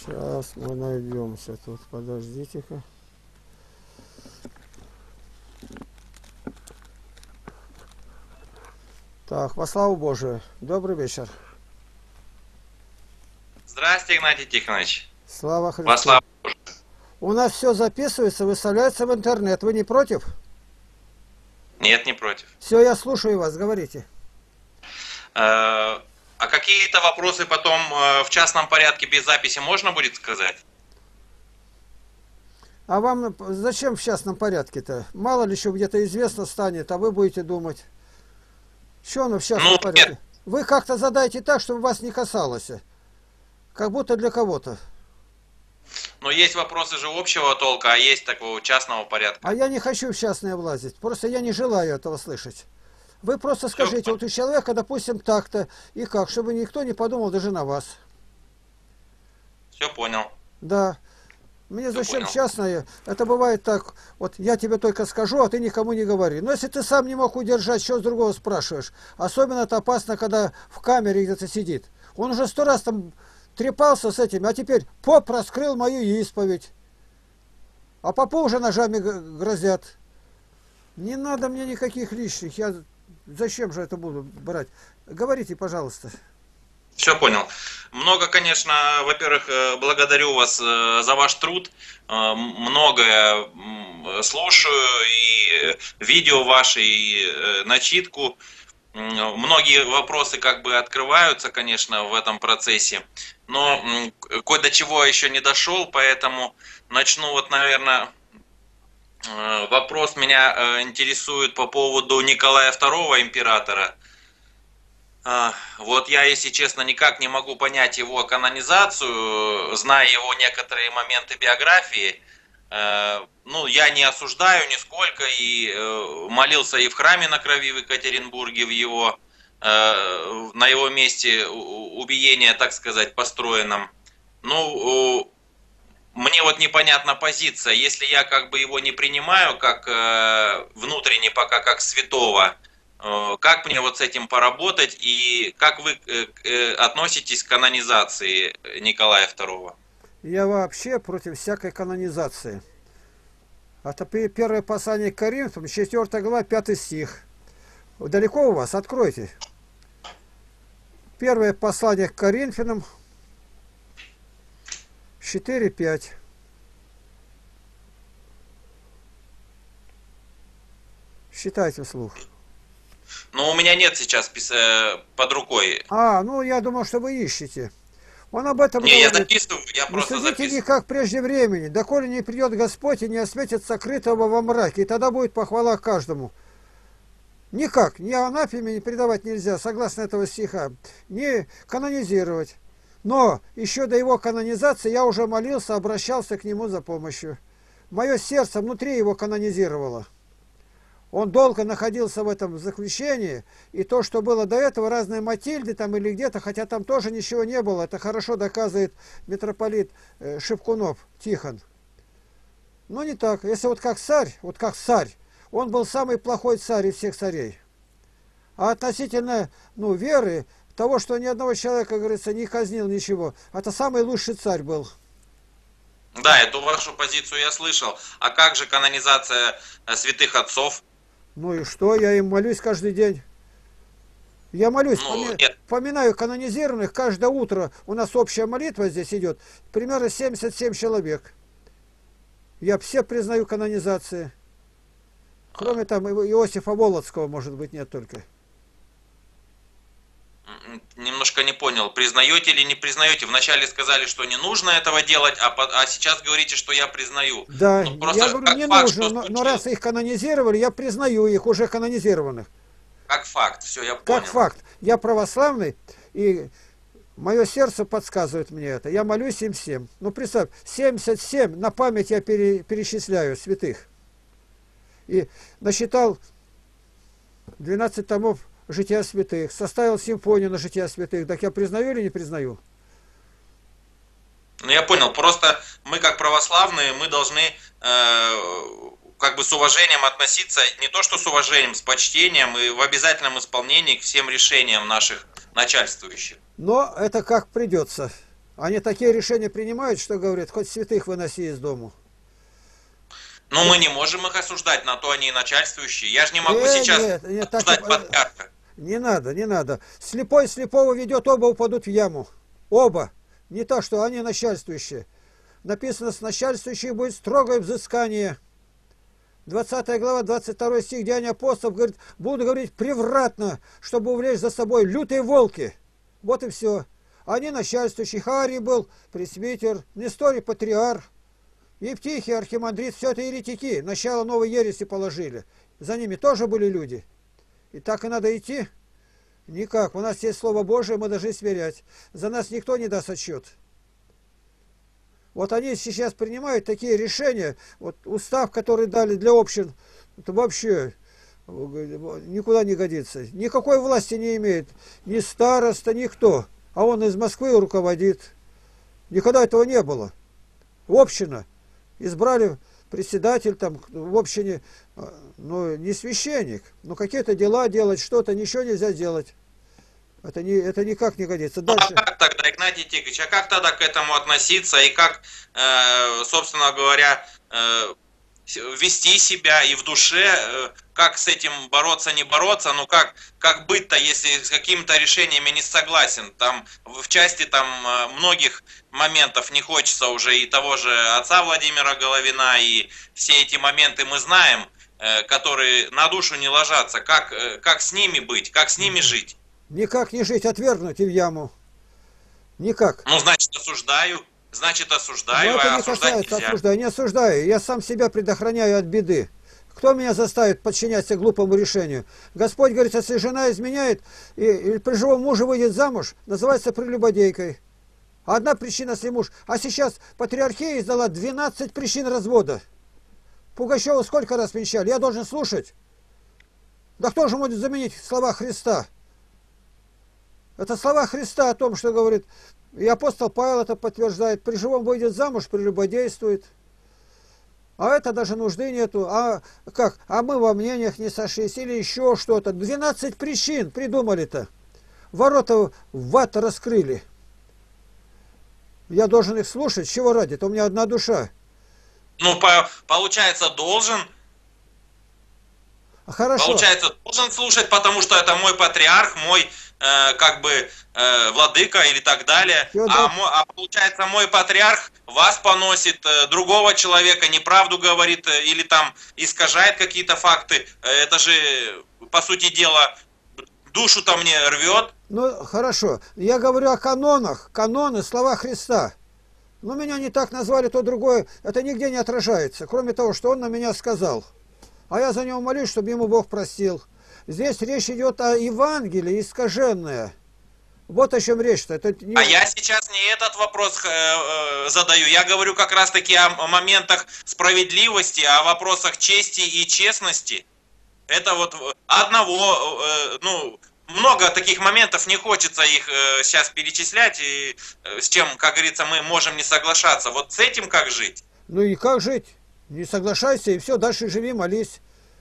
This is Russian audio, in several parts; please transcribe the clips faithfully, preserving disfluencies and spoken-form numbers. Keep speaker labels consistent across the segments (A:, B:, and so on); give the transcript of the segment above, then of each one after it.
A: Сейчас мы найдемся тут. Подождите-ка. Так, во славу Божию. Добрый вечер.
B: Здравствуйте, Игнатий Тихонович.
A: Слава
B: Во
A: Христу.
B: славу Божию.
A: У нас все записывается, выставляется в интернет. Вы не против?
B: Нет, не против.
A: Все, я слушаю вас, говорите.
B: Э, А какие-то вопросы потом э, в частном порядке без записи можно будет сказать?
A: А вам зачем в частном порядке-то? Мало ли еще где-то известно станет, а вы будете думать. Что оно в частном
B: Ну,
A: порядке?
B: нет.
A: Вы как-то задайте так, чтобы вас не касалось. Как будто для кого-то.
B: Но есть вопросы же общего толка, а есть такого частного порядка.
A: А я не хочу в частное влазить. Просто я не желаю этого слышать. Вы просто
B: Всё
A: скажите,
B: понятно.
A: вот у человека, допустим, так-то и как, чтобы никто не подумал даже на вас.
B: Все понял.
A: Да. Мне
B: Всё
A: зачем
B: понял.
A: частное? Это бывает так, вот я тебе только скажу, а ты никому не говори. Но если ты сам не мог удержать, что с другого спрашиваешь? Особенно это опасно, когда в камере где-то сидит. Он уже сто раз там трепался с этим, а теперь поп раскрыл мою исповедь. А попу уже ножами г- грозят. Не надо мне никаких лишних. Я зачем же это буду брать? Говорите, пожалуйста.
B: Все понял. Много, конечно, во-первых, э, благодарю вас э, за ваш труд. Э, Многое м, слушаю, и э, видео ваши, и э, начитку. М, Многие вопросы как бы открываются, конечно, в этом процессе. Но м, кое до чего еще не дошел, поэтому начну вот, наверное, э, вопрос меня э, интересует по поводу Николая второго императора. А, Вот я, если честно, никак не могу понять его канонизацию, зная его некоторые моменты биографии. Э, Ну, я не осуждаю нисколько и э, молился и в храме на крови в Екатеринбурге, в его, э, на его месте у- убиения, так сказать, построенном. Ну, мне вот непонятна позиция, если я как бы его не принимаю как э, внутренне пока как святого, э, как мне вот с этим поработать и как вы э, э, относитесь к канонизации Николая второго?
A: Я вообще против всякой канонизации. Это пе- первое послание к Коринфянам, четвёртая глава, пятый стих. Далеко у вас? Откройте. Первое послание к Коринфянам, четыре пять. Считайте вслух.
B: Но у меня нет сейчас пис- э, под рукой.
A: А, ну я думал, что вы ищете. Он об этом
B: Не, я
A: говорит.
B: записываю, я
A: Не
B: просто
A: судите
B: записываю.
A: никак прежде времени, доколе не придет Господь и не осветит сокрытого во мраке, и тогда будет похвала каждому. Никак, ни анафеме не предавать нельзя, согласно этого стиха, не канонизировать. Но еще до его канонизации я уже молился, обращался к нему за помощью. Мое сердце внутри его канонизировало. Он долго находился в этом заключении, и то, что было до этого, разные Матильды там или где-то, хотя там тоже ничего не было, это хорошо доказывает митрополит э, Шевкунов Тихон. Но не так. Если вот как царь, вот как царь, он был самый плохой царь из всех царей. А относительно ну, веры, того, что ни одного человека, как говорится, не казнил ничего, это самый лучший царь был.
B: Да, эту вашу позицию я слышал. А как же канонизация э, святых отцов?
A: Ну и что, я им молюсь каждый день. Я молюсь,
B: Ну,
A: поми-
B: нет.
A: поминаю канонизированных, каждое утро у нас общая молитва здесь идет, примерно семьдесят семь человек. Я все признаю канонизации. Кроме там Ио- Иосифа Володского, может быть, нет только.
B: М, Немножко не понял, признаете или не признаете? Вначале сказали, что не нужно этого делать, а, по- а сейчас говорите, что я признаю.
A: Да,
B: Ну, просто
A: я говорю,
B: как
A: не
B: факт,
A: нужно,
B: что
A: но, но
B: случилось.
A: раз их канонизировали, я признаю их уже канонизированных.
B: Как факт, все, я
A: Как
B: понял.
A: факт. Я православный, и мое сердце подсказывает мне это. Я молюсь им всем. Ну, представь, семьдесят семь на память я пере- перечисляю святых. И насчитал двенадцать томов «Жития святых», составил симфонию на «Жития святых». Так я признаю или не признаю?
B: Ну, я понял, просто мы как православные, мы должны э, как бы с уважением относиться, не то что с уважением, с почтением и в обязательном исполнении к всем решениям наших начальствующих.
A: Но это как придется. Они такие решения принимают, что говорят, хоть святых выноси из дому.
B: Но мы не можем их осуждать, на то они и начальствующие. Я же не могу
A: Э,
B: сейчас
A: нет, нет, так
B: осуждать
A: и-
B: патриарха.
A: Не надо, не надо. Слепой слепого ведет, оба упадут в яму. Оба. Не то, что они начальствующие. Написано, с начальствующих будет строгое взыскание. двадцатая глава, двадцать второй стих, Деяния апостолов, говорит, будут говорить превратно, чтобы увлечь за собой лютые волки. Вот и все. Они начальствующие. Харий был пресвитер, Несторий патриарх, Евтихий архимандрит, все это еретики. Начало новой ереси положили. За ними тоже были люди. И так и надо идти? Никак. У нас есть Слово Божие, мы должны сверять. За нас никто не даст отчет. Вот они сейчас принимают такие решения. Вот устав, который дали для общин, это вообще никуда не годится. Никакой власти не имеет. Ни староста, никто. А он из Москвы руководит. Никогда этого не было. Община. Избрали председатель там в общине, ну, не священник, но какие-то дела делать, что-то, ничего нельзя делать. Это, не, это никак не годится.
B: Ну,
A: Дальше.
B: а как тогда, Игнатий Тихонович, а как тогда к этому относиться и как, э, собственно говоря, э, вести себя и в душе, э, как с этим бороться, не бороться, ну как, как быть-то, если с какими-то решениями не согласен? Там в части там э, многих моментов не хочется уже и того же отца Владимира Головина, и все эти моменты мы знаем, э, которые на душу не ложатся. Как, э, как с ними быть, как с ними жить?
A: Никак не жить, отвергнуть и в яму. Никак.
B: Ну, значит, осуждаю. Значит, осуждаю,
A: Но это
B: а
A: не
B: осуждать
A: касается
B: нельзя.
A: осуждаю. Не осуждаю. Я сам себя предохраняю от беды. Кто меня заставит подчиняться глупому решению? Господь говорит, если жена изменяет и, и при живом муже выйдет замуж, называется прелюбодейкой. Одна причина, если муж. А сейчас патриархия издала двенадцать причин развода. Пугачева сколько раз венчали? Я должен слушать? Да кто же может заменить слова Христа? Это слова Христа о том, что говорит, и апостол Павел это подтверждает, при живом выйдет замуж, прелюбодействует. А это даже нужды нету. А как? А мы во мнениях не сошлись или еще что-то. двенадцать причин придумали-то. Ворота в ад раскрыли. Я должен их слушать. Чего ради? Это у меня одна душа.
B: Ну, по, получается, должен.
A: Хорошо.
B: Получается, должен слушать, потому что это мой патриарх, мой э, как бы э, владыка или так далее.
A: Всё,
B: А,
A: да.
B: мо- а получается, мой патриарх вас поносит, э, другого человека неправду говорит э, или там искажает какие-то факты. Э, Это же, по сути дела, душу-то мне рвет.
A: Ну, хорошо. Я говорю о канонах. Каноны, слова Христа. Но меня не так назвали, то другое. Это нигде не отражается. Кроме того, что он на меня сказал. А я за него молюсь, чтобы ему Бог простил. Здесь речь идет о Евангелии искаженное. Вот о чем речь-то. Это не...
B: А я сейчас не этот вопрос э, э, задаю. Я говорю как раз-таки о моментах справедливости, о вопросах чести и честности. Это вот одного, э, ну, много таких моментов, не хочется их э, сейчас перечислять, и э, с чем, как говорится, мы можем не соглашаться. Вот с этим как жить?
A: Ну и как жить? Не соглашайся, и все, дальше живи, молись.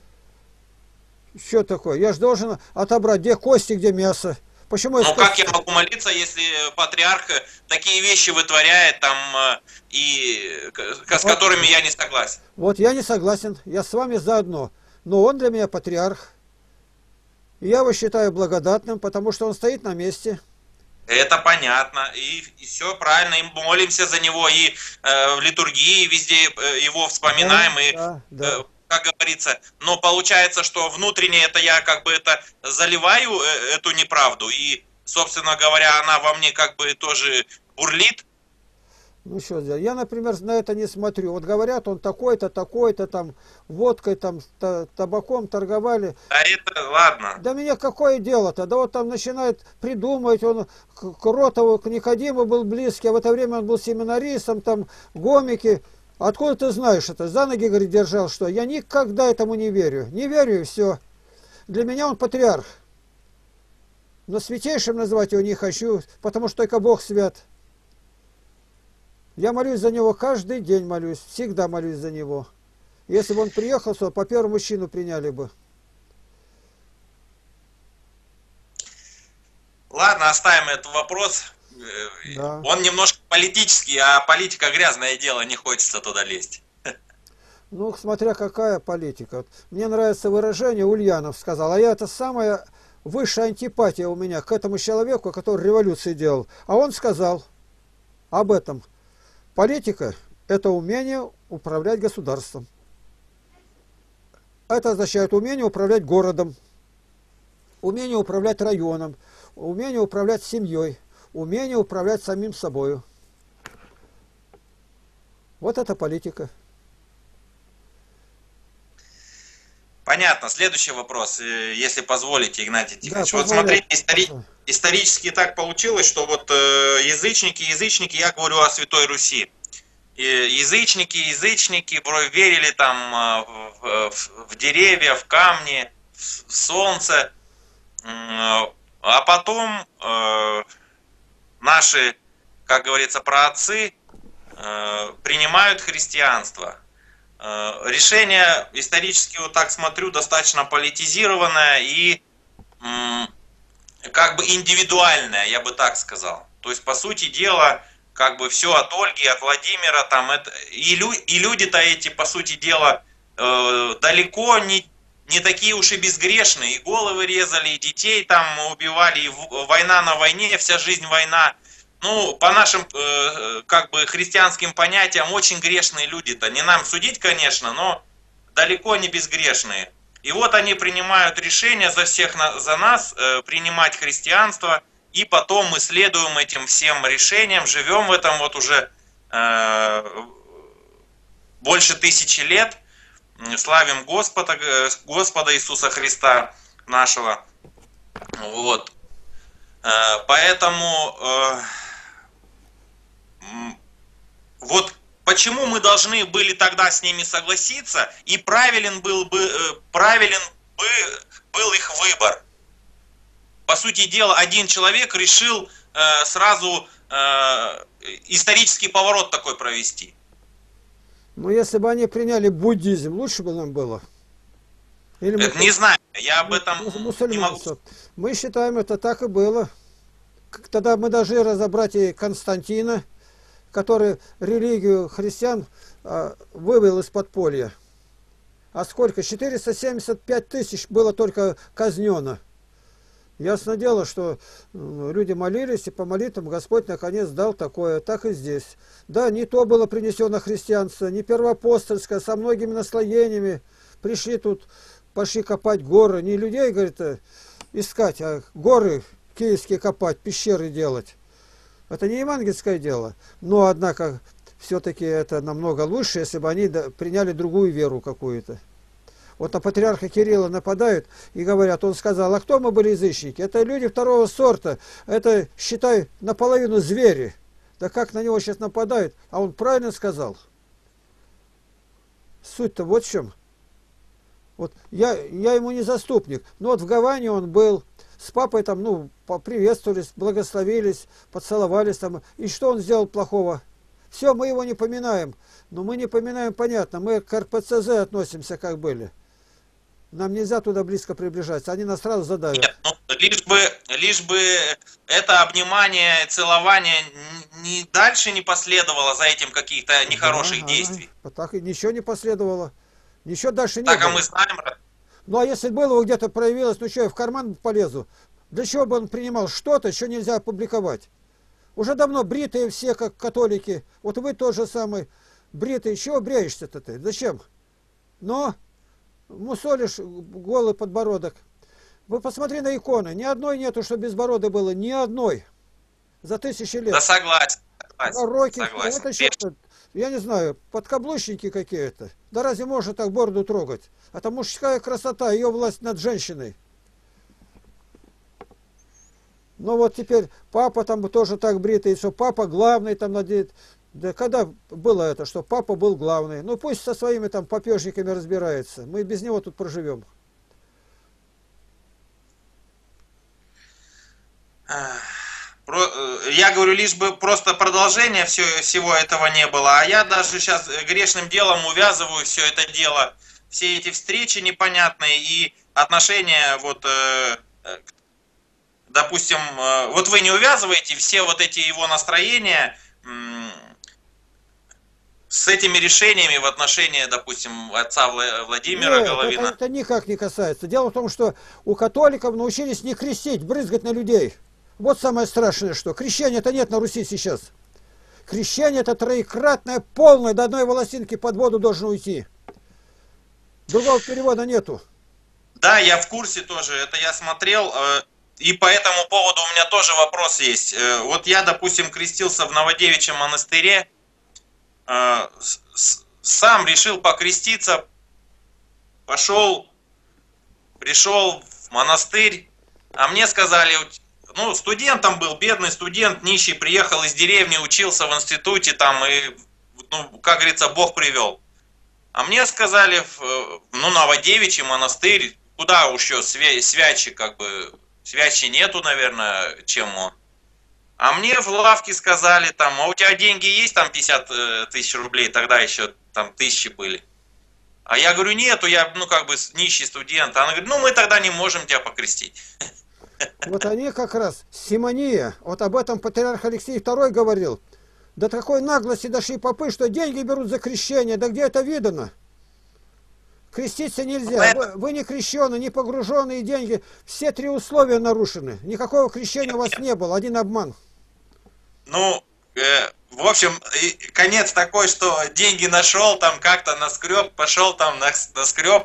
A: Что такое? Я же должен отобрать, где кости, где мясо. Почему я
B: Ну
A: скажу-
B: как я могу молиться, если патриарх такие вещи вытворяет там, э, и к- с которыми я не согласен?
A: Вот я не согласен, я с вами заодно. Но он для меня патриарх. И я его считаю благодатным, потому что он стоит на месте.
B: Это понятно, и, и все правильно, и молимся за него, и э, в литургии везде э, его вспоминаем,
A: Да,
B: и,
A: да, да.
B: э, как говорится, но получается, что внутренне это я как бы это заливаю, э, эту неправду, и, собственно говоря, она во мне как бы тоже бурлит.
A: Ну что сделать? Я, например, на это не смотрю. Вот говорят, он такой-то, такой-то, там, водкой, там, та- табаком торговали.
B: А это ладно.
A: Да мне какое дело-то? Да вот там начинает придумывать, он к к Ротову, к Никодиму был близкий, а в это время он был семинаристом, там, гомики. Откуда ты знаешь это? За ноги, говорит, держал, что? Я никогда этому не верю. Не верю, и все. Для меня он патриарх. Но святейшим называть его не хочу, потому что только Бог свят. Я молюсь за него каждый день, молюсь, всегда молюсь за него. Если бы он приехал, то по первому чину приняли бы.
B: Ладно, оставим этот вопрос.
A: Да.
B: Он немножко политический, а политика грязное дело, не хочется туда лезть.
A: Ну, смотря какая политика. Вот мне нравится выражение, Ульянов сказал, а я это самая высшая антипатия у меня к этому человеку, который революции делал. А он сказал об этом. Политика– это умение управлять государством. Это означает умение управлять городом, умение управлять районом, умение управлять семьей, умение управлять самим собой. Вот это политика.
B: Понятно. Следующий вопрос, э, если позволите, Игнатий
A: Да,
B: Тихонович. Вот
A: позволяю.
B: смотрите, истори- исторически так получилось, что вот э, язычники, язычники, я говорю о Святой Руси. И язычники, язычники бро- верили там э, в, в- в деревья, в камни, в в солнце. М, А потом э, наши, как говорится, праотцы э, принимают христианство. Э, Решение исторически, вот так смотрю, достаточно политизированное и м, как бы индивидуальное, я бы так сказал. То есть, по сути дела, как бы все от Ольги, от Владимира, там это, и, лю, и люди-то эти, по сути дела, э, далеко не, не такие уж и безгрешные. И головы резали, и детей там убивали, и в- война на войне, вся жизнь война. Ну, по нашим, э, как бы, христианским понятиям, очень грешные люди-то. Не нам судить, конечно, но далеко не безгрешные. И вот они принимают решение за всех, на- за нас, э, принимать христианство, и потом мы следуем этим всем решениям, живем в этом вот уже э, больше тысячи лет, м, славим Господа, э, Господа Иисуса Христа нашего. Вот. Э, Поэтому э, м, вот почему мы должны были тогда с ними согласиться, и правилен был бы э, правилен бы был их выбор. По сути дела, один человек решил э, сразу э, исторический поворот такой провести.
A: Ну, если бы они приняли буддизм, лучше бы нам было. Или
B: Это не знаю, я об этом не могу
A: мусульманство. Мы считаем, это так и было. К- Тогда мы должны разобрать и Константина, который религию христиан а, вывел из подполья. А сколько? четыреста семьдесят пять тысяч было только казнено. Ясно дело, что м, люди молились, и по молитвам Господь наконец дал такое. Так и здесь. Да, не то было принесено христианство, не первоапостольское, со многими наслоениями. Пришли тут, пошли копать горы. Не людей, говорит, э, искать, а горы киевские копать, пещеры делать. Это не евангельское дело. Но, однако, все-таки это намного лучше, если бы они да- приняли другую веру какую-то. Вот на патриарха Кирилла нападают и говорят, он сказал, а кто мы были язычники? Это люди второго сорта, это, считай, наполовину звери. Да как на него сейчас нападают? А он правильно сказал. Суть-то вот в чем. Вот я, я ему не заступник, но вот в Гаване он был, с папой там, ну, поприветствовались, благословились, поцеловались там. И что он сделал плохого? Все, мы его не поминаем. Но мы не поминаем, понятно, мы к эр пэ цэ зэ относимся, как были. Нам нельзя туда близко приближаться, они нас сразу задавят.
B: Нет, ну, лишь бы, лишь бы это обнимание, целование н- не дальше не последовало за этим каких-то нехороших
A: Да,
B: действий.
A: ага. Так и ничего не последовало. Ничего дальше не
B: Так, а
A: было.
B: мы знаем,
A: Ну а если было где-то проявилось, ну что, я в карман полезу? Для чего бы он принимал что-то, что нельзя опубликовать? Уже давно бритые все, как католики. Вот вы тоже самый бритый. Чего бреешься-то ты? Зачем? Но мусолишь голый подбородок. Вы посмотри на иконы. Ни одной нету, что безбородой было. Ни одной. За тысячи лет.
B: да согласен, согласен,
A: Пророки,
B: согласен.
A: это что-то, я не знаю, подкаблучники какие-то. Да разве можно так бороду трогать? Это мужская красота, ее власть над женщиной. Ну вот теперь папа там тоже так бритый, что папа главный там надеет. Да когда было это, что папа был главный? Ну пусть со своими там попежниками разбирается. Мы без него тут проживем.
B: Про- э, Я говорю, лишь бы просто продолжения все, всего этого не было. А я даже сейчас грешным делом увязываю все это дело, все эти встречи непонятные и отношения вот э, э, допустим, э, вот вы не увязываете все вот эти его настроения с этими решениями в отношении, допустим, отца Владимира
A: Нет, это,
B: Головина?
A: это никак не касается. Дело в том, что у католиков научились не крестить, брызгать на людей. Вот самое страшное, что крещения-то нет на Руси сейчас. Крещение это троекратное, полное, до одной волосинки под воду должен уйти. Другого перевода нету.
B: Да, я в курсе тоже, это я смотрел, э, и по этому поводу у меня тоже вопрос есть. Э, вот я, допустим, крестился в Новодевичьем монастыре, э, с, сам решил покреститься, пошел, пришел в монастырь, а мне сказали, ну, студентом был, бедный студент, нищий, приехал из деревни, учился в институте там, и, ну, как говорится, Бог привел. А мне сказали, в, ну, Новодевичий монастырь, куда уж еще свячи, как бы, свячи нету, наверное, чему. А мне в лавке сказали, там, а у тебя деньги есть, там, пятьдесят тысяч рублей, тогда еще, там, тысячи были. А я говорю, нету, я, ну, как бы, нищий студент. Она говорит, ну, мы тогда не можем тебя покрестить.
A: Вот они как раз, симония, вот об этом патриарх Алексей второй говорил. До такой наглости дошли попы, что деньги берут за крещение. Да где это видано? Креститься нельзя. Вы, вы не крещены, не погруженные деньги. Все три условия нарушены. Никакого крещения у вас не было. Один обман.
B: Ну, э, в общем, конец такой, что деньги нашел, там как-то наскреб, пошел там наскреб.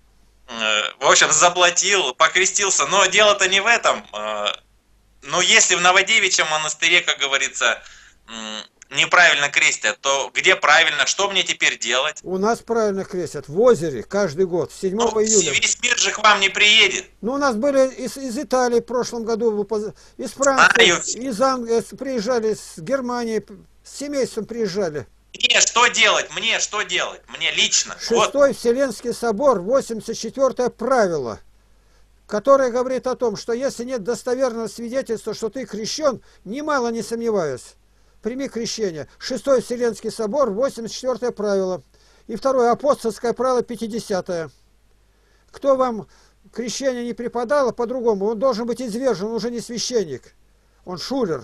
B: В общем, заплатил, покрестился. Но дело-то не в этом. Но если в Новодевичьем монастыре, как говорится, неправильно крестят, то где правильно? Что мне теперь делать?
A: У нас правильно крестят. В озере каждый год, седьмого
B: ну,
A: июля.
B: Весь мир же к вам не приедет.
A: Ну, у нас были из, из Италии в прошлом году, из Франции, Знаю. из Англии приезжали, с Германии, с семейством приезжали.
B: Мне что делать? Мне что делать? Мне лично.
A: Шестой
B: вот.
A: Вселенский собор, восемьдесят четвёртое правило, которое говорит о том, что если нет достоверного свидетельства, что ты крещен, немало не сомневаюсь, прими крещение. Шестой Вселенский собор, восемьдесят четвёртое правило. И второе, апостольское правило, пятидесятое. Кто вам крещение не преподало, по-другому, он должен быть извержен, он уже не священник, он шулер.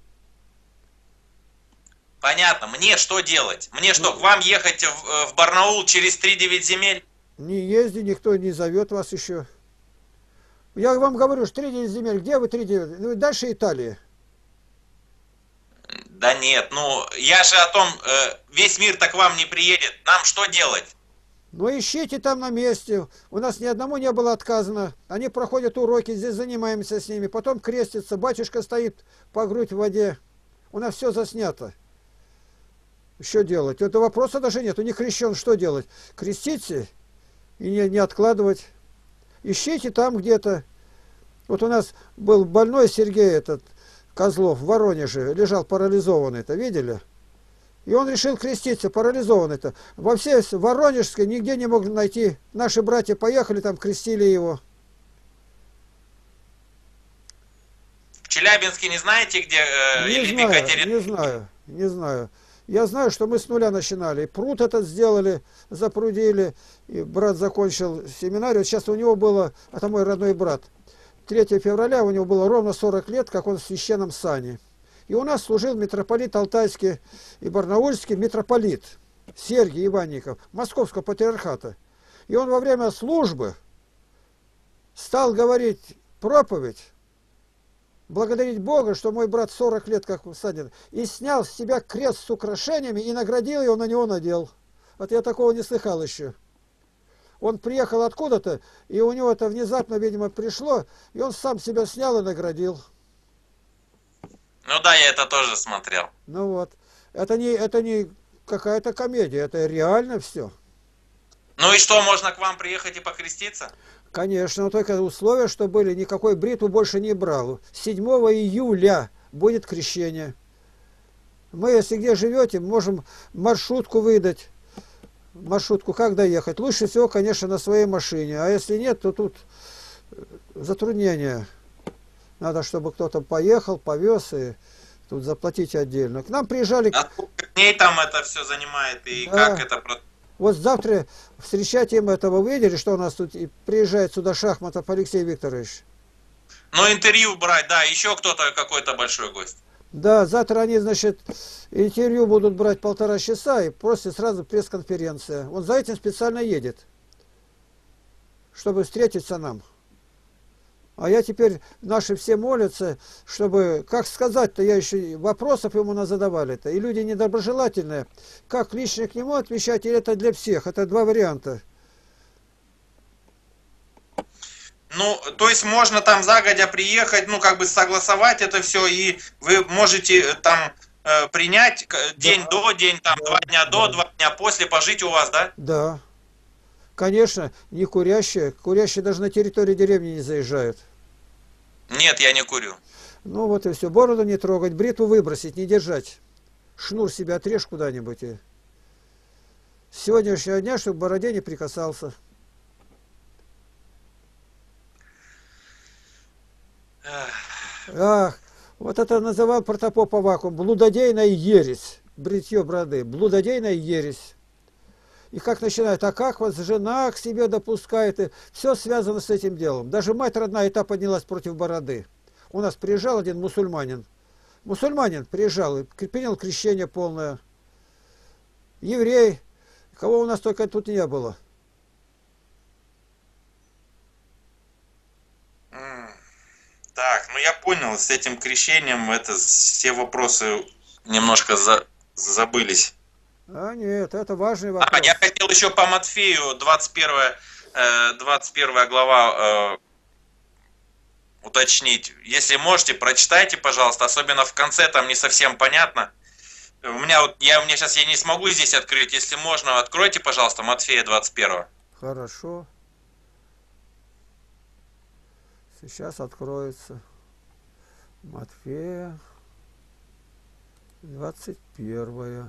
B: Понятно. Мне что делать? Мне что, к вам ехать в, в Барнаул через три девять земель?
A: Не езди, никто не зовет вас еще. Я вам говорю, что три девять земель. Где вы три девять? Ну, дальше Италия.
B: Да нет, ну, я же о том, э, весь мир-то к вам не приедет. Нам что делать?
A: Ну, ищите там на месте. У нас ни одному не было отказано. Они проходят уроки, здесь занимаемся с ними. Потом крестятся. Батюшка стоит по грудь в воде. У нас все заснято. Что делать? Это вопроса даже нет. У них крещен, что делать? Креститься и не, не откладывать. Ищите там где-то. Вот у нас был больной Сергей этот, Козлов, в Воронеже, лежал парализованный-то, видели? И он решил креститься, парализованный-то. Во всей Воронежской нигде не мог найти. Наши братья поехали там, крестили его.
B: В Челябинске не знаете, где? Э,
A: не
B: или
A: знаю,
B: Екатерин...
A: не знаю, не знаю. Я знаю, что мы с нуля начинали. И пруд этот сделали, запрудили. И брат закончил семинарию. Сейчас у него было, это мой родной брат, третьего февраля у него было ровно сорок лет, как он в священном сане. И у нас служил митрополит Алтайский и Барнаульский митрополит Сергий Иванников, Московского патриархата. И он во время службы стал говорить проповедь, благодарить Бога, что мой брат сорок лет как усаден, и снял с себя крест с украшениями и наградил его, на него надел. Вот я такого не слыхал еще. Он приехал откуда-то, и у него это внезапно, видимо, пришло, и он сам себя снял и наградил.
B: Ну да, я это тоже смотрел.
A: Ну вот. Это не, это не какая-то комедия, это реально все.
B: Ну и что, можно к вам приехать и покреститься?
A: Конечно, но только условия, что были, никакой бритву больше не брал. седьмого июля будет крещение. Мы, если где живете, можем маршрутку выдать. Маршрутку как доехать? Лучше всего, конечно, на своей машине. А если нет, то тут затруднения. Надо, чтобы кто-то поехал, повез, и тут заплатить отдельно. К нам приезжали...
B: А сколько дней там это все занимает, и
A: да.
B: как это...
A: Вот завтра встречать им этого, вы видели, что у нас тут и приезжает сюда Шахматов Алексей Викторович?
B: Ну, интервью брать, да, еще кто-то, какой-то большой гость.
A: Да, завтра они, значит, интервью будут брать полтора часа, и после сразу пресс-конференция. Он за этим специально едет, чтобы встретиться нам. А я теперь, наши все молятся, чтобы, как сказать-то, я еще вопросов ему задавали-то. И люди недоброжелательные, как лично к нему отвечать, или это для всех? Это два варианта.
B: Ну, то есть можно там загодя приехать, ну, как бы согласовать это все, и вы можете там э, принять день
A: Да,
B: до, день там,
A: да,
B: два дня до,
A: да.
B: два дня после, пожить у вас, да?
A: Да. Конечно, не курящие. Курящие даже на территории деревни не заезжают.
B: Нет, я не курю.
A: Ну вот и все. Бороду не трогать, бритву выбросить, не держать. Шнур себе отрежь куда-нибудь. И... С сегодняшнего дня, чтобы к бороде не прикасался. Ах, вот это называл протопоп Аввакум блудодейная ересь. Бритье бороды. Блудодейная ересь. И как начинает, а как вас жена к себе допускает, и все связано с этим делом. Даже мать родная та поднялась против бороды. У нас приезжал один мусульманин. Мусульманин приезжал и принял крещение полное. Еврей. Кого у нас только тут не было.
B: Так, ну я понял, с этим крещением это все вопросы немножко за, забылись.
A: А нет, это важный вопрос.
B: А, я хотел еще по Матфею двадцать первая, двадцать первая глава э, уточнить. Если можете, прочитайте, пожалуйста, особенно в конце, там не совсем понятно. У меня вот, я, мне сейчас я не смогу здесь открыть, если можно, откройте, пожалуйста, Матфея двадцать первая.
A: Хорошо. Сейчас откроется. Матфея двадцать первая.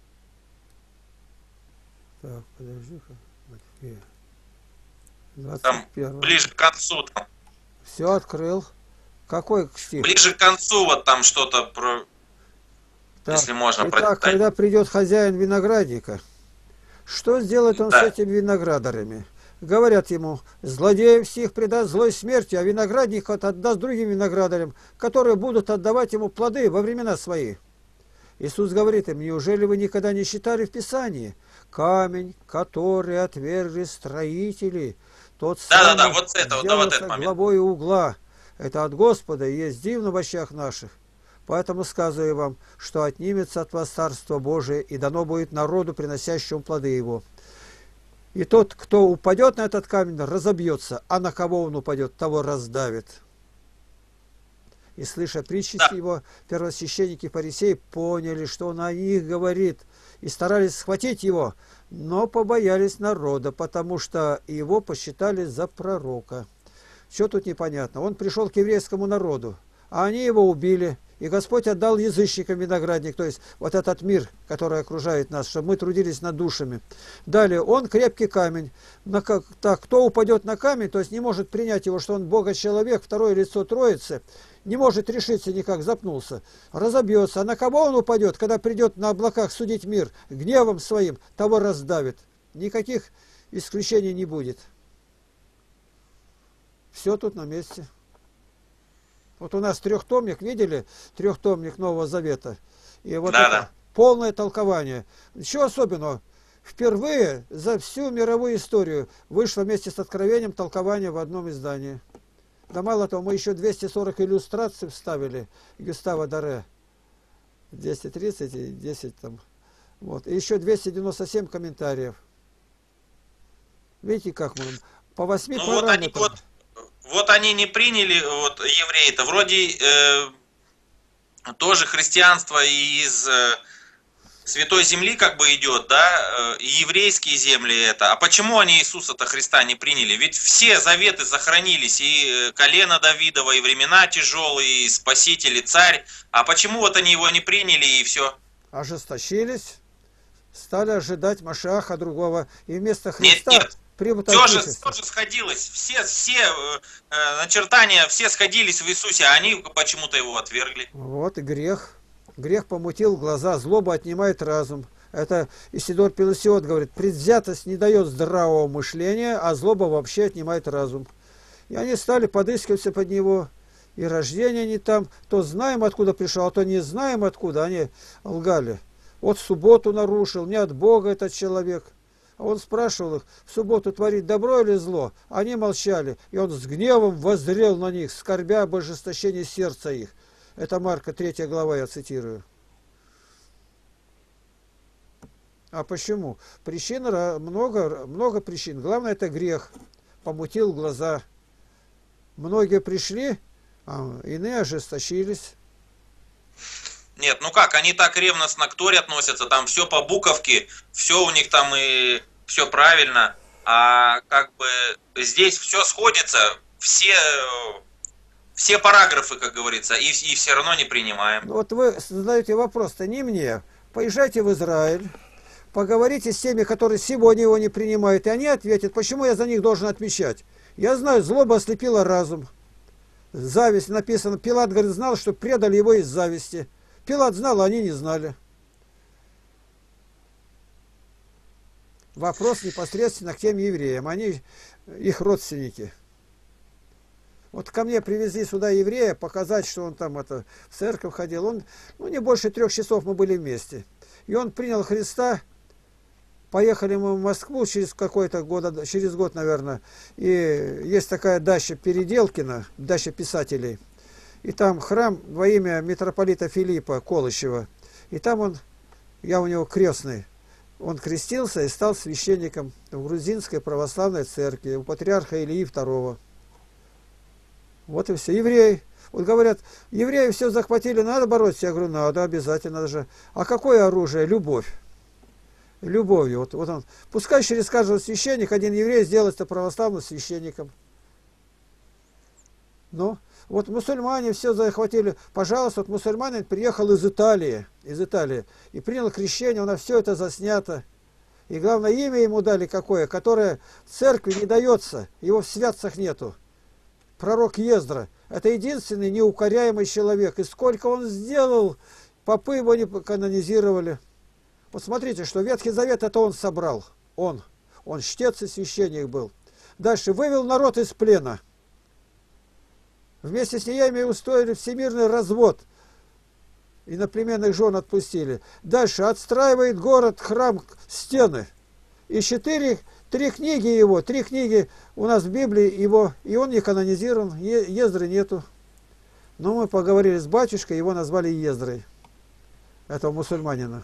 A: Так, подожди-ка. Матфея.
B: Там
A: двадцать первая.
B: ближе к концу. Там.
A: Все открыл. Какой стих?
B: Ближе к концу вот там что-то про...
A: Так,
B: если можно
A: итак,
B: прочитать.
A: когда придет хозяин виноградника, что сделает он
B: Да.
A: с этими виноградарями? Говорят ему, злодеев всех предаст злой смерти, а виноградник отдаст другим виноградарям, которые будут отдавать ему плоды во времена свои. Иисус говорит им, неужели вы никогда не читали в Писании? Камень, который отвергли строители, тот
B: Да, да,
A: самый
B: да, вот это, да, вот этот момент.
A: главой угла. Это от Господа и есть дивно в очах наших. Поэтому сказываю вам, что отнимется от вас Царство Божие, и дано будет народу, приносящему плоды его. И тот, кто упадет на этот камень, разобьется, а на кого он упадет, того раздавит. И, слыша притчи
B: Да.
A: его, первосвященники фарисеи поняли, что он о них говорит, и старались схватить его, но побоялись народа, потому что его посчитали за пророка. Что тут непонятно? Он пришел к еврейскому народу, а они его убили. И Господь отдал язычникам виноградник, то есть вот этот мир, который окружает нас, чтобы мы трудились над душами. Далее, он крепкий камень. На, как, так, кто упадет на камень, то есть не может принять его, что он Бога-человек, второе лицо Троицы, не может решиться никак, запнулся, разобьется. А на кого он упадет, когда придет на облаках судить мир, гневом своим, того раздавит. Никаких исключений не будет. Все тут на месте. Вот у нас трехтомник, видели? Трехтомник Нового Завета. И вот
B: Да,
A: это
B: да.
A: полное толкование. Ничего особенного. Впервые за всю мировую историю вышло вместе с Откровением толкование в одном издании. Да мало того, мы еще двести сорок иллюстраций вставили. Гюстава Даре. двести тридцать и десять там. Вот. И еще двести девяносто семь комментариев. Видите, как мы по восьми
B: Ну вот они
A: параметрам.
B: вот, вот они не приняли, вот евреи-то, вроде э, тоже христианство из э, Святой Земли как бы идет, да, э, и еврейские земли это. А почему они Иисуса-то Христа не приняли? Ведь все заветы сохранились, и колено Давидова, и времена тяжелые, и Спаситель, и Царь. А почему вот они его не приняли, и все?
A: Ожесточились, стали ожидать Машиаха другого, и вместо
B: Нет,
A: Христа
B: нет.
A: примут
B: Все же,
A: Антихриста.
B: все же сходилось, все, все э, э, начертания, все сходились в Иисусе, а они почему-то его отвергли.
A: Вот и грех. Грех помутил глаза, злоба отнимает разум. Это Исидор Пелесиот говорит, предвзятость не дает здравого мышления, а злоба вообще отнимает разум. И они стали подыскиваться под него. И рождение не там. То знаем, откуда пришел, а то не знаем, откуда. Они лгали. Вот субботу нарушил, не от Бога этот человек. А он спрашивал их, в субботу творить добро или зло? Они молчали. И он с гневом воззрел на них, скорбя об ожесточении сердца их. Это Марка третья глава, я цитирую. А почему? Причин много, много причин. Главное, это грех. Помутил глаза. Многие пришли, а иные ожесточились.
B: Нет, ну как, они так ревностно к Торе относятся, там все по буковке, все у них там и все правильно, а как бы здесь все сходится, все, все параграфы, как говорится, и, и все равно не принимаем.
A: Вот вы задаете вопрос-то не мне. Поезжайте в Израиль, поговорите с теми, которые сегодня его не принимают, и они ответят, почему я за них должен отвечать. Я знаю, злоба ослепила разум. Зависть написано, Пилат, говорит, знал, что предали его из зависти. Пилат знал, а они не знали. Вопрос непосредственно к тем евреям. Они их родственники. Вот ко мне привезли сюда еврея, показать, что он там это, в церковь ходил. Он, ну, не больше трех часов мы были вместе. И он принял Христа. Поехали мы в Москву через какой-то год, через год, наверное. И есть такая дача Переделкина, дача писателей. И там храм во имя митрополита Филиппа Колышева. И там он, я у него крестный, он крестился и стал священником в грузинской православной церкви, у патриарха Ильи второго. Вот и все. Евреи. Вот говорят, евреи все захватили, надо бороться. Я говорю, надо, обязательно даже. А какое оружие? Любовь. Любовью. Вот, вот он. Пускай через каждого священника один еврей сделается православным священником. Но вот мусульмане все захватили. Пожалуйста, вот мусульманин приехал из Италии, из Италии и принял крещение, у нас все это заснято. И главное, имя ему дали какое, которое в церкви не дается, его в святцах нету. Пророк Ездра. Это единственный неукоряемый человек. И сколько он сделал, попы его не канонизировали. Вот смотрите, что Ветхий Завет это он собрал. Он. Он чтец и священник был. Дальше. Вывел народ из плена. Вместе с неями устроили всемирный развод. Иноплеменных жен отпустили. Дальше. Отстраивает город, храм, стены. И четыре, три книги его, три книги у нас в Библии его, и он не канонизирован, Ездры нету. Но мы поговорили с батюшкой, его назвали Ездрой. Этого мусульманина.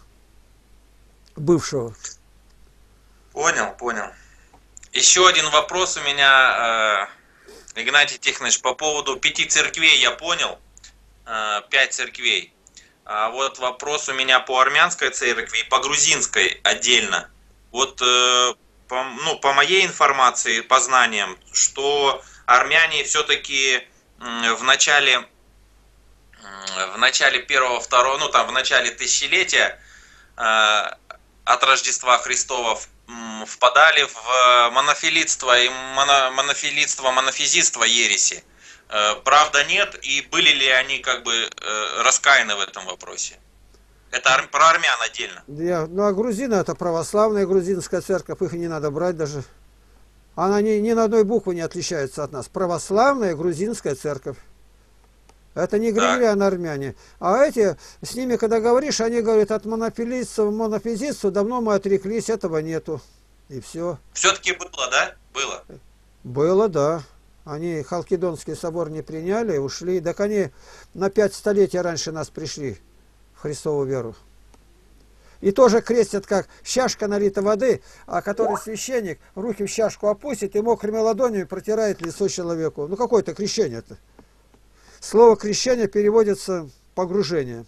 A: Бывшего.
B: Понял, понял. Еще один вопрос у меня, э, Игнатий Тихонович, по поводу пяти церквей я понял. Э, пять церквей. А вот вопрос у меня по армянской церкви и по грузинской отдельно. Вот э, по, ну, по моей информации, по знаниям, что армяне все-таки э, в начале, э, в начале первого, второго, ну там в начале тысячелетия э, от Рождества Христова впадали в монофилитство и моно, монофилитство, монофизитство ереси. Правда нет, и были ли они как бы раскаяны в этом вопросе? Это про армян отдельно.
A: Я, ну а грузины это православная грузинская церковь, их не надо брать даже. Она ни, ни на одной буквы не отличается от нас. Православная грузинская церковь. Это не григориан армяне. А эти, с ними когда говоришь, они говорят, от монофилитства в монофизитство давно мы отреклись, этого нету. И все.
B: Все-таки было, да? Было.
A: Было, да. Они Халкидонский собор не приняли, ушли. Так они на пять столетий раньше нас пришли в Христову веру. И тоже крестят, как чашка налита воды, а который священник руки в чашку опустит и мокрыми ладонями протирает лицо человеку. Ну какое-то крещение-то. Слово крещение переводится погружение.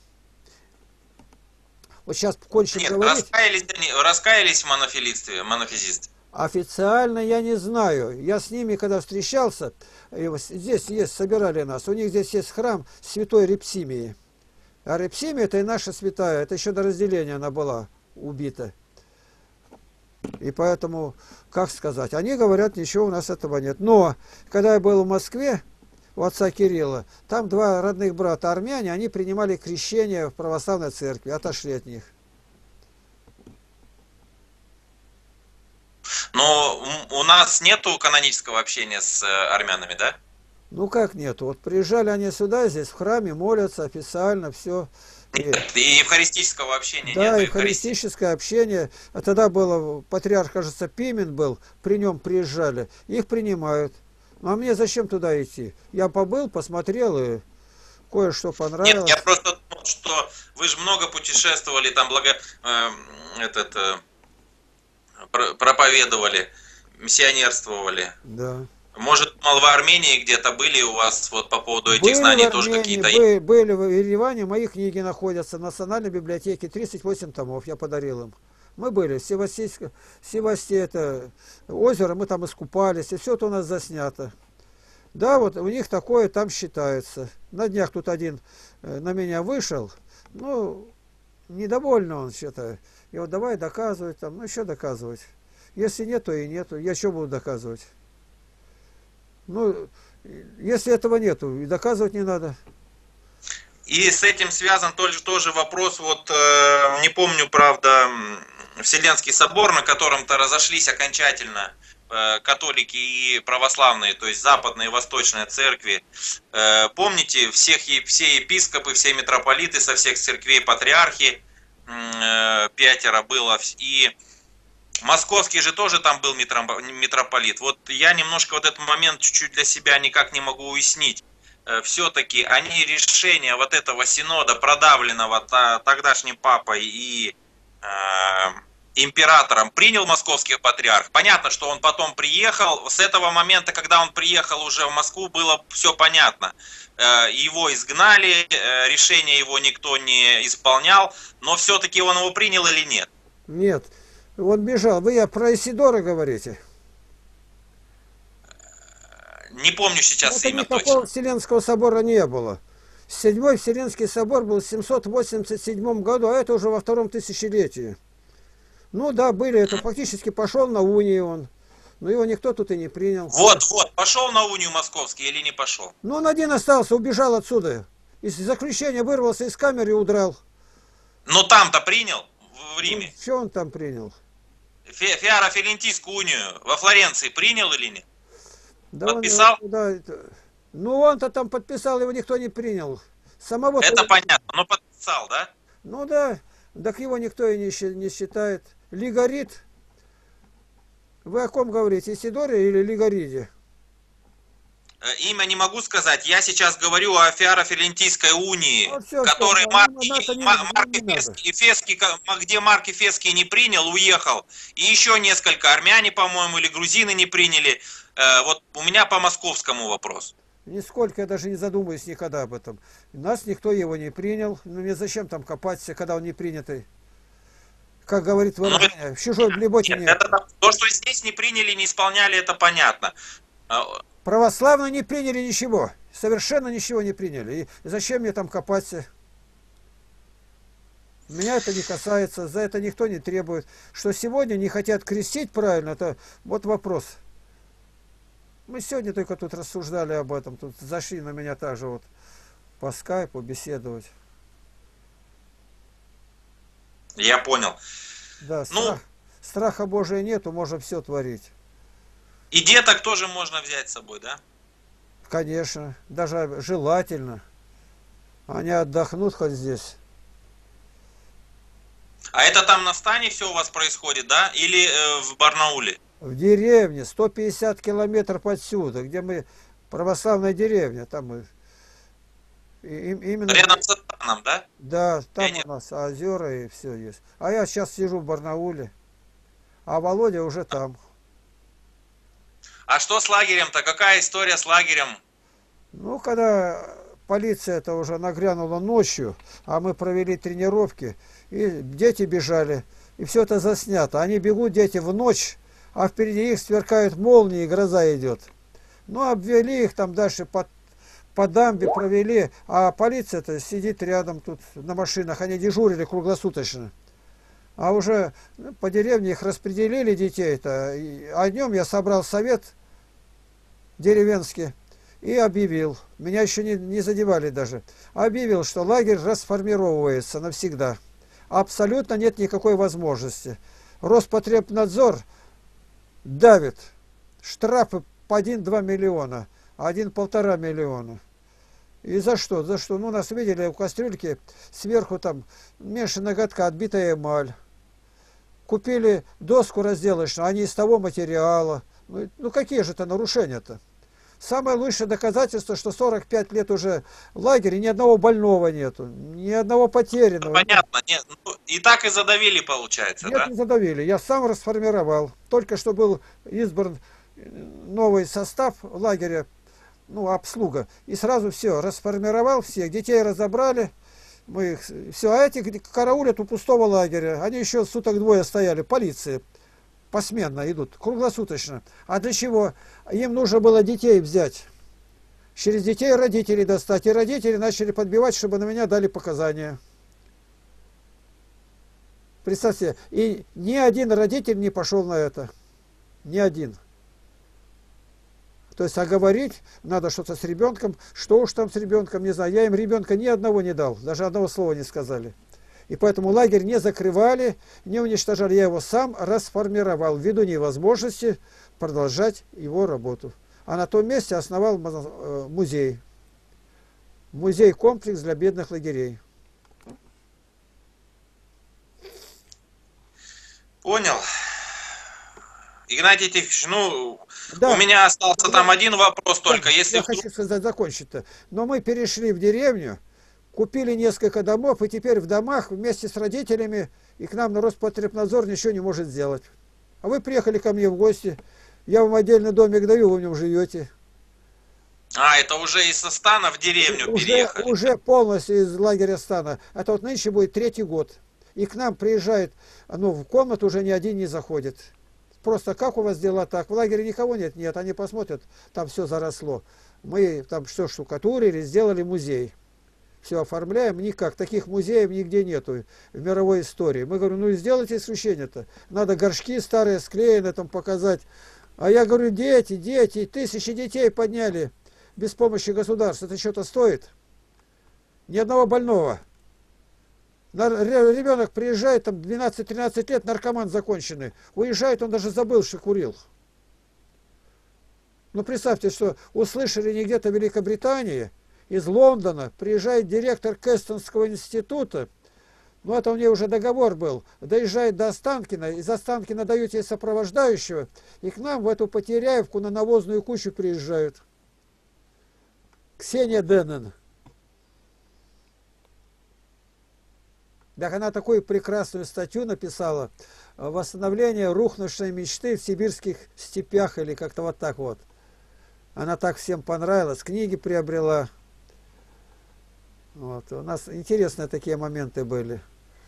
A: Вот сейчас кончим
B: Нет,
A: говорить.
B: Раскаялись, раскаялись в монофилитстве, монофизитстве.
A: Официально я не знаю. Я с ними, когда встречался, здесь есть, собирали нас. У них здесь есть храм святой Репсимии. А Репсимия это и наша святая. Это еще до разделения она была убита. И поэтому, как сказать, они говорят, ничего у нас этого нет. Но, когда я был в Москве, у отца Кирилла, там два родных брата армяне, они принимали крещение в православной церкви, отошли от них.
B: Но у нас нету канонического общения с э, армянами, да?
A: Ну как нету? Вот приезжали они сюда, здесь в храме молятся официально, все. И,
B: Нет, и евхаристического общения
A: да,
B: нету, Евхаристии.
A: евхаристическое общение. А тогда было, патриарх, кажется, Пимен был, при нем приезжали, их принимают. Ну а мне зачем туда идти? Я побыл, посмотрел и кое-что
B: Нет,
A: понравилось.
B: я просто думал, что вы же много путешествовали, там благо э, этот э, про- проповедовали, миссионерствовали.
A: Да.
B: Может, мол, в Армении где-то были у вас вот по поводу этих
A: Были в
B: знаний тоже
A: Армении,
B: какие-то?
A: были, были в Ереване, мои книги находятся в Национальной библиотеке, тридцать восемь томов, я подарил им. Мы были в Севастийске, Севасте, это озеро, мы там искупались, и все это у нас заснято. Да, вот у них такое там считается. На днях тут один э, на меня вышел, ну, недовольно он что-то. И вот давай доказывать там, ну, еще доказывать. Если нет, то и нету. Я что буду доказывать? Ну, если этого нету, и доказывать не надо.
B: И с этим связан тоже, тоже вопрос, вот э, не помню, правда, м, Вселенский собор, на котором-то разошлись окончательно э, католики и православные, то есть западные и восточные церкви. Э, помните, всех, е- все епископы, все митрополиты со всех церквей, патриархи, м, э, пятеро было, вс- и московский же тоже там был митро- митрополит. Вот я немножко вот этот момент чуть-чуть для себя никак не могу уяснить. Все-таки они решение вот этого синода, продавленного та- тогдашним папой и э, императором, принял московский патриарх. Понятно, что он потом приехал. С этого момента, когда он приехал уже в Москву, было все понятно. Э, его изгнали, э, решение его никто не исполнял, но все-таки он его принял или нет?
A: Нет, он бежал. Вы я про Исидора говорите?
B: Не помню сейчас
A: Это
B: имя
A: никакого
B: точно.
A: Вселенского собора не было. Седьмой Вселенский собор был в семьсот восемьдесят седьмом году, а это уже во втором тысячелетии. Ну да, были, это фактически пошел на унию он. Но его никто тут и не принял.
B: Вот, вот, пошел на унию московский или не пошел?
A: Но он один остался, убежал отсюда. Из заключения вырвался из камеры и удрал.
B: Но там-то принял в
A: Ну,
B: Риме.
A: что он там принял?
B: Фе- Фиаро-Филентийскую унию во Флоренции принял или нет?
A: Да он,
B: Подписал?
A: да, это- ну он-то там подписал, его никто не принял. Самого
B: Это понятно, но подписал, да?
A: Ну да, так его никто и не, щи- не считает. Лигорит. Вы о ком говорите, Исидоре или Лигориде?
B: Э, Имя не могу сказать. Я сейчас говорю о Фиаро-Филентийской унии,
A: Ну все, все,
B: который
A: ну,
B: Марк,
A: нас-то не,
B: Ма-
A: нам
B: Марк
A: не надо.
B: Эфесский, Эфесский, ко- где Марк Эфесский не принял, уехал. И еще несколько армяне, по-моему, или грузины не приняли. Э, Вот у меня по московскому вопрос.
A: Нисколько, я даже не задумываюсь никогда об этом. Нас никто его не принял. Ну мне зачем там копаться, когда он не принятый? Как говорит
B: Ну,
A: выражение, в чужой блеботе
B: Нет,
A: нет.
B: это так. То, что здесь не приняли, не исполняли, это понятно. Э,
A: Православные не приняли ничего. Совершенно ничего не приняли. И зачем мне там копаться? Меня это не касается, за это никто не требует. Что сегодня не хотят крестить правильно, это вот вопрос. Мы сегодня только тут рассуждали об этом, тут зашли на меня также вот по скайпу беседовать.
B: Я понял.
A: Да,
B: Ну,
A: страх, страха Божия нету, можно все творить.
B: и деток тоже можно взять с собой, да?
A: Конечно, даже желательно. Они отдохнут хоть здесь.
B: А это там на стане все у вас происходит, да? Или э, в Барнауле?
A: В деревне, сто пятьдесят километров отсюда, где мы, православная деревня, там мы, и- им- именно,
B: Рядом с Станом, да?
A: да, там
B: Или-
A: у нас озера и все есть. А я сейчас сижу в Барнауле, а Володя уже там.
B: А что с лагерем-то? Какая история с лагерем?
A: Ну, когда полиция это уже нагрянула ночью, а мы провели тренировки, и дети бежали, и все это заснято. Они бегут, дети, в ночь, а впереди их сверкают молнии, и гроза идет. Ну, обвели их там дальше по, по дамбе, провели, а полиция-то сидит рядом тут на машинах, они дежурили круглосуточно. А уже ну, по деревне их распределили, детей-то, и- а днем я собрал совет деревенский, и объявил, меня еще не, не задевали даже, объявил, что лагерь расформировывается навсегда. Абсолютно нет никакой возможности. Роспотребнадзор давит штрафы по один-два миллиона, а один полтора миллиона. И за что? За что? Ну, нас видели у кастрюльки, сверху там меньше ноготка, отбитая эмаль. Купили доску разделочную, они из того материала. Ну, ну какие же это нарушения-то? Самое лучшее доказательство, что сорок пять лет уже в лагере, ни одного больного нету, ни одного потерянного.
B: Ну, понятно. Нет, ну, и так и задавили, получается,
A: Нет,
B: да?
A: не задавили. Я сам расформировал. Только что был избран новый состав лагеря, ну, обслуга. И сразу все, расформировал всех, детей разобрали. Мы их, все, а эти караулят у пустого лагеря. Они еще суток двое стояли, полиции. Посменно идут, круглосуточно. А для чего? Им нужно было детей взять. Через детей родителей достать. И родители начали подбивать, чтобы на меня дали показания. Представьте, и ни один родитель не пошел на это. Ни один. То есть, а говорить надо что-то с ребенком. Что уж там с ребенком, не знаю. Я им ребенка ни одного не дал. Даже одного слова не сказали. И поэтому лагерь не закрывали, не уничтожали. Я его сам расформировал ввиду невозможности продолжать его работу. А на том месте основал музей. Музей-комплекс для бедных лагерей.
B: Понял. Игнатий Тихонович, ну,
A: Да.
B: у меня остался там один вопрос только.
A: Я,
B: Если
A: я
B: вдруг...
A: хочу сказать, закончить-то. Но мы перешли в деревню, купили несколько домов, и теперь в домах вместе с родителями, и к нам на Роспотребнадзор ничего не может сделать. А вы приехали ко мне в гости, я вам отдельный домик даю, вы в нем живете.
B: А, это уже из стана в деревню
A: Уже,
B: переехали?
A: уже полностью из лагеря стана. Это вот нынче будет третий год. И к нам приезжает, ну, в комнату уже ни один не заходит. Просто как у вас дела так? В лагере никого нет? Нет, они посмотрят, там все заросло. Мы там все штукатурили, сделали музей. Все оформляем, никак. Таких музеев нигде нету в мировой истории. Мы говорим, ну сделайте исключение-то. Надо горшки старые склеены там показать. А я говорю, дети, дети, тысячи детей подняли без помощи государства. Это что-то стоит? Ни одного больного. Ребенок приезжает, там двенадцать-тринадцать лет, наркоман законченный. Уезжает, он даже забыл, что курил. Ну, представьте, что услышали не где-то в Великобритании, из Лондона, приезжает директор Кэстонского института, ну, это у нее уже договор был, доезжает до Останкина, из Останкина дают ей сопровождающего, и к нам в эту Потеряевку на навозную кучу приезжают. Ксения Деннен. Так она такую прекрасную статью написала «Восстановление рухнувшей мечты в сибирских степях» или как-то вот так вот. Она так всем понравилась, книги приобрела. Вот. У нас интересные такие моменты были.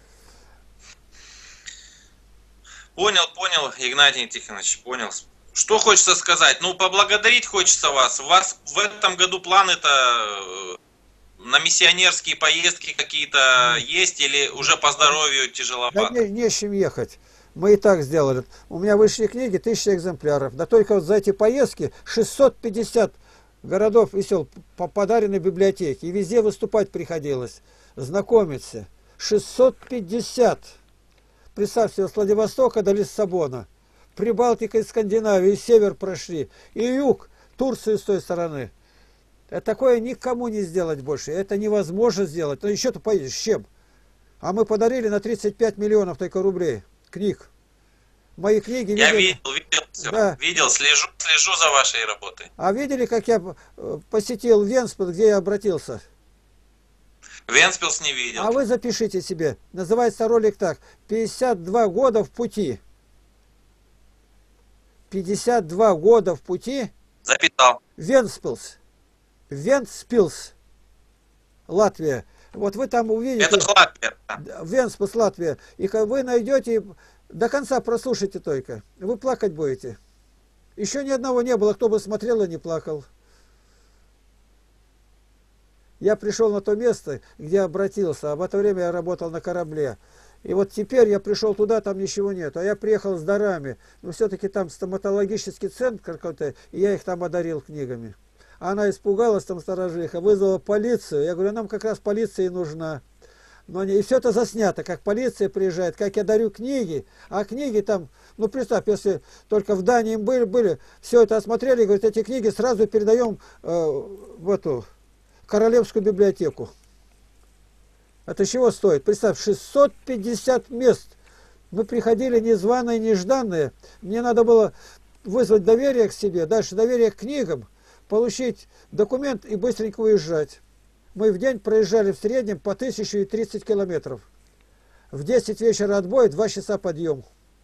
B: Понял, понял, Игнатий Тихонович, понял. Что хочется сказать? Ну, поблагодарить хочется вас. У вас в этом году планы-то на миссионерские поездки какие-то есть или уже по здоровью тяжеловато?
A: Да не, не с чем ехать. Мы и так сделали. У меня вышли книги, тысяча экземпляров. Да только вот за эти поездки шестьсот пятьдесят городов и сел подарены библиотеке. И везде выступать приходилось, знакомиться. шестьсот пятьдесят. Представьте, с Владивостока до Лиссабона. Прибалтика и Скандинавия, и север прошли, и юг, Турцию с той стороны. Это такое никому не сделать больше. Это невозможно сделать. Но еще ты поедешь, с чем? А мы подарили на тридцать пять миллионов только рублей книг. Мои книги...
B: Я
A: видели...
B: видел, видел все.
A: Да.
B: Видел, слежу, слежу за вашей работой.
A: А видели, как я посетил Венспилс, где я обратился?
B: Венспилс не видел.
A: А вы запишите себе. Называется ролик так. пятьдесят два года в пути. пятьдесят два года в пути.
B: Записал.
A: Венспилс. Вентспилс, Латвия. Вот вы там увидите.
B: Это Латвия.
A: Венспилс, Латвия. И вы найдете, до конца прослушайте только. Вы плакать будете. Еще ни одного не было, кто бы смотрел и не плакал. Я пришел на то место, где обратился. А в это время я работал на корабле. И вот теперь я пришел туда, там ничего нет. А я приехал с дарами. Но все-таки там стоматологический центр какой-то, и я их там одарил книгами. Она испугалась, там сторожиха, вызвала полицию. Я говорю, нам как раз полиция и нужна. Но не, и все это заснято, как полиция приезжает, как я дарю книги, а книги там, ну представь, если только в Дании были, были все это осмотрели, говорят, эти книги сразу передаем э, в эту Королевскую библиотеку. Это чего стоит? Представь, шестьсот пятьдесят мест. Мы приходили незваные, нежданные. Мне надо было вызвать доверие к себе, дальше доверие к книгам, получить документ и быстренько уезжать. Мы в день проезжали в среднем по тысяче тридцать километров. В десять вечера отбой, два часа подъем.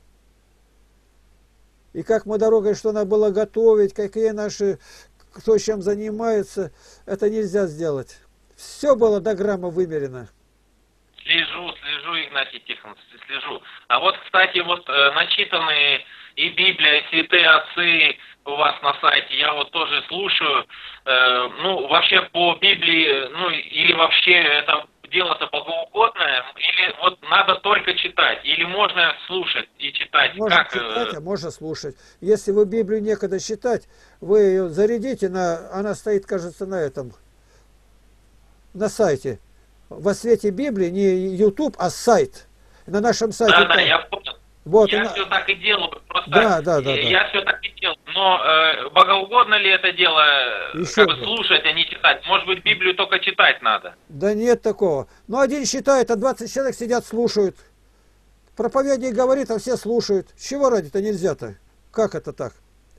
A: И как мы дорогой, что надо было готовить, какие наши, кто чем занимается, это нельзя сделать. Все было до грамма вымерено.
C: Слежу, слежу, Игнатий Тихонович, слежу. А вот, кстати, вот э, начитанные и Библия, и святые отцы у вас на сайте, я вот тоже слушаю. Э, ну, вообще по Библии, ну, или вообще это дело-то богоугодное, или вот надо только читать, или можно слушать и читать?
A: Можно
C: как,
A: читать,
C: э...
A: а можно слушать. Если вы Библию некогда читать, вы ее зарядите, на, она стоит, кажется, на этом, на сайте. Во свете Библии не YouTube, а сайт. На нашем сайте.
C: Да, да, я понял.
A: Вот,
C: я
A: она...
C: все так и делаю. Просто
A: да, да, да,
C: я
A: да.
C: все так и делаю. Но э, богоугодно ли это дело
A: Еще
C: как бы
A: бы.
C: слушать, а не читать? Может быть, Библию только читать надо?
A: Да нет такого. Ну, один читает, а двадцать человек сидят, слушают. Проповедник говорит, а все слушают. Чего ради-то нельзя-то? Как это так?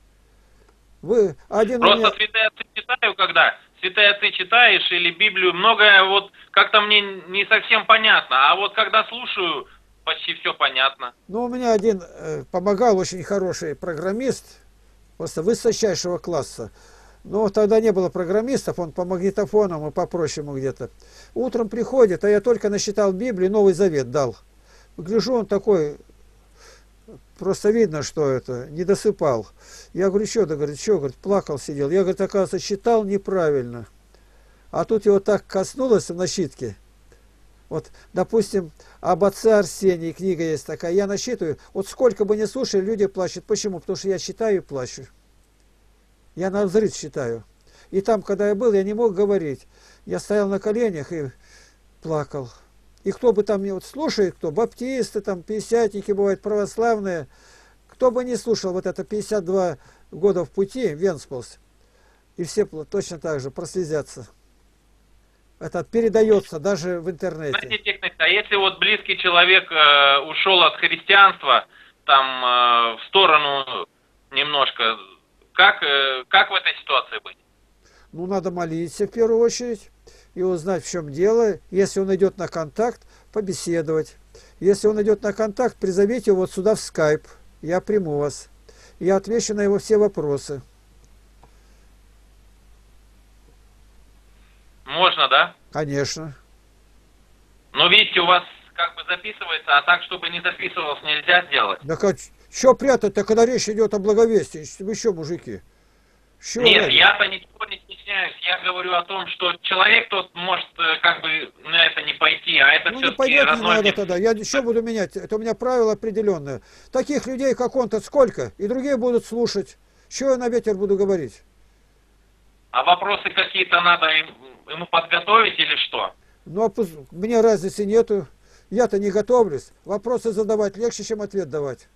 A: Вы один
C: Просто
A: меня...
C: святые отцы читаю, когда святые отцы читаешь или Библию, многое вот как-то мне не совсем понятно. А вот когда слушаю, почти все понятно.
A: Ну, у меня один э, помогал, очень хороший программист, просто высочайшего класса. Но тогда не было программистов, он по магнитофонам и по прочему где-то. Утром приходит, а я только насчитал Библию, Новый Завет дал. Гляжу, он такой, просто видно, что это, не досыпал. Я говорю, что ты, говорит, что, говорит, плакал, сидел. Я, говорит, оказывается, читал неправильно. А тут его так коснулось в начитке. Вот, допустим, об отце Арсении книга есть такая, я насчитываю, вот сколько бы ни слушали, люди плачут. Почему? Потому что я читаю и плачу. Я навзрыд читаю. И там, когда я был, я не мог говорить. Я стоял на коленях и плакал. И кто бы там не вот слушает, кто, баптисты, там, пятидесятники бывают, православные, кто бы не слушал вот это пятьдесят два года в пути, Венспилс, и все точно так же прослезятся. Это передается даже в интернете.
C: Знаете, а если вот близкий человек э, ушел от христианства, там, э, в сторону немножко, как, э, как в этой ситуации быть?
A: Ну, надо молиться в первую очередь и узнать, в чем дело. Если он идет на контакт, побеседовать. Если он идет на контакт, призовите его вот сюда в скайп. Я приму вас. Я отвечу на его все вопросы.
C: Можно, да?
A: Конечно.
C: Но видите, у вас как бы записывается, а так, чтобы не записывалось, нельзя сделать.
A: Да как, что прятать-то, когда речь идет о благовестии? Вы что, мужики? Что
C: Нет,
A: ради?
C: я-то ничего не стесняюсь. Я говорю о том, что человек тот может э, как бы на это не пойти, а это
A: Ну, не
C: все-таки
A: пойдет, не
C: родной
A: надо
C: мир.
A: тогда. Я еще буду менять. Это у меня правило определенное. Таких людей, как он-то, сколько? И другие будут слушать. Что я на ветер буду говорить?
C: А вопросы какие-то надо им- ему подготовить или что?
A: Ну, а пусть- мне разницы нету. Я-то не готовлюсь. Вопросы задавать легче, чем ответ давать.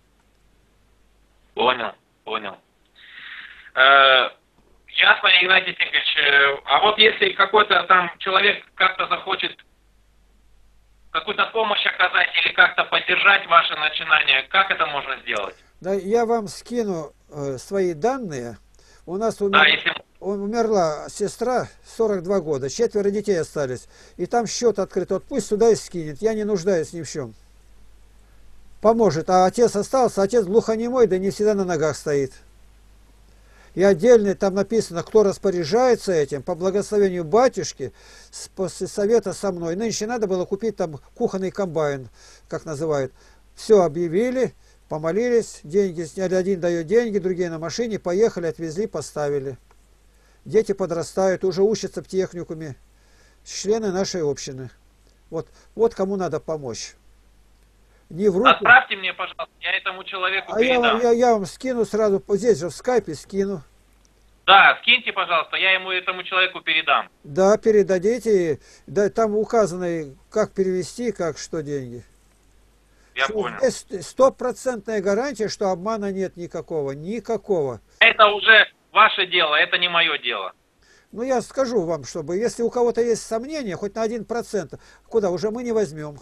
C: Понял, понял. Э, ясно, Игнатий Тихонович. Э, а вот если какой-то там человек как-то захочет какую-то помощь оказать или как-то поддержать ваше начинание, как это можно сделать?
A: Да, я вам скину э, свои данные. У нас умер...
C: Да, если...
A: умерла сестра, сорок два года, четверо детей остались. И там счет открыт. Вот пусть сюда и скинет. Я не нуждаюсь ни в чем. Поможет. А отец остался. Отец глухонемой, да не всегда на ногах стоит. И отдельно там написано, кто распоряжается этим, по благословению батюшки, с- после совета со мной. Нынче надо было купить там кухонный комбайн, как называют. Все объявили, помолились, деньги сняли, один дает деньги, другие на машине, поехали, отвезли, поставили. Дети подрастают, уже учатся в техникуме, члены нашей общины. Вот, вот кому надо помочь. Не в руку.
C: Отправьте мне, пожалуйста, я этому человеку
A: А я,
C: передам.
A: вам- я, я вам скину сразу, здесь же в скайпе скину.
C: Да, скиньте, пожалуйста, я ему, этому человеку передам.
A: Да, передадите. Да, там указано, как перевести, как что деньги.
C: Я
A: Что
C: понял.
A: здесь стопроцентная гарантия, что обмана нет никакого. Никакого.
C: Это уже ваше дело, это не мое дело.
A: Ну, я скажу вам, чтобы, если у кого-то есть сомнения, хоть на один процент, куда уже мы не возьмем.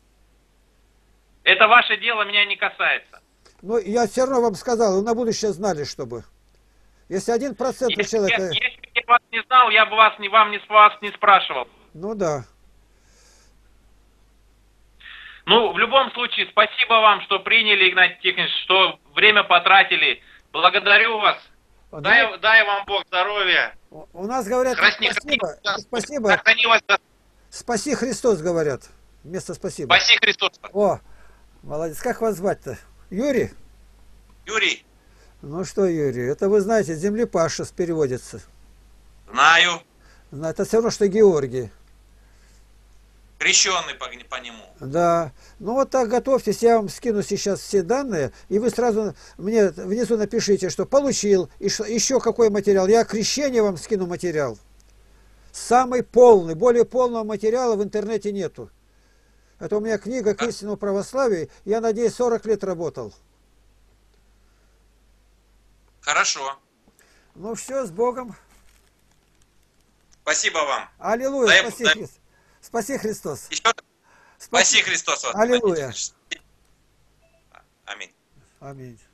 C: Это ваше дело, меня не касается.
A: Но я все равно вам сказал, вы на будущее знали, чтобы. Если один процент у
C: Если,
A: человека...
C: я, если бы я вас не знал, я бы вас, не, вам не, вас не спрашивал.
A: Ну да.
C: Ну, в любом случае, спасибо вам, что приняли, Игнатий Тихонович, что время потратили. Благодарю вас. Дай, дай вам Бог здоровья.
A: У нас говорят
C: Храни,
A: спасибо.
C: храни,
A: Спасибо.
C: храни вас.
A: Спаси Христос, говорят. Вместо спасибо.
C: Спаси Христос.
A: О, молодец. Как вас звать-то? Юрий?
B: Юрий,
A: Ну что, Юрий, это вы знаете, землепашец переводится.
B: знаю.
A: Это все равно, что Георгий.
B: Крещенный по, по нему.
A: Да. Ну вот так готовьтесь, я вам скину сейчас все данные, и вы сразу мне внизу напишите, что получил, и что, еще какой материал. Я крещение вам скину материал. Самый полный, более полного материала в интернете нету. Это у меня книга к истинному православию, я, надеюсь, сорок лет работал.
B: Хорошо.
A: Ну все, с Богом.
B: Спасибо вам.
A: Аллилуйя,
B: Дай-
A: спаси,
B: дай-
A: Христос. Спаси Христос.
B: Еще раз. Спаси Христос вас.
A: Аллилуйя.
B: Аминь.
A: Аминь.